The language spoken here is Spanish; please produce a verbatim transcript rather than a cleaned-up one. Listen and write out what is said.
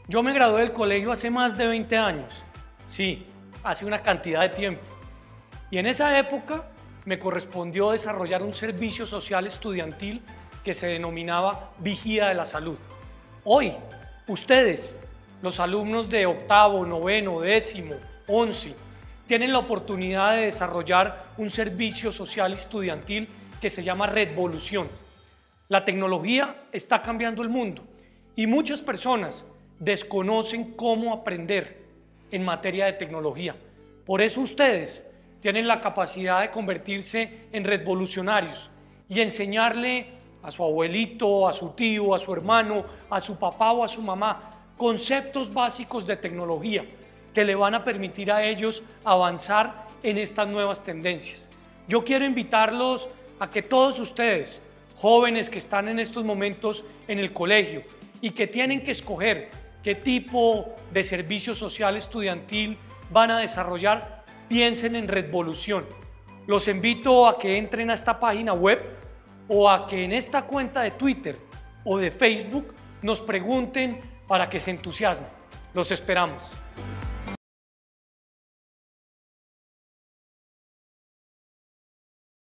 Yo me gradué del colegio hace más de veinte años, sí, hace una cantidad de tiempo. Y en esa época me correspondió desarrollar un servicio social estudiantil que se denominaba Vigía de la Salud. Hoy, ustedes, los alumnos de octavo, noveno, décimo, once, tienen la oportunidad de desarrollar un servicio social estudiantil que se llama Redvolución. La tecnología está cambiando el mundo y muchas personas desconocen cómo aprender en materia de tecnología. Por eso ustedes tienen la capacidad de convertirse en redvolucionarios y enseñarle a su abuelito, a su tío, a su hermano, a su papá o a su mamá conceptos básicos de tecnología que le van a permitir a ellos avanzar en estas nuevas tendencias. Yo quiero invitarlos a que todos ustedes, jóvenes que están en estos momentos en el colegio y que tienen que escoger qué tipo de servicio social estudiantil van a desarrollar, piensen en Redvolución. Los invito a que entren a esta página web o a que en esta cuenta de Twitter o de Facebook nos pregunten para que se entusiasmen. Los esperamos.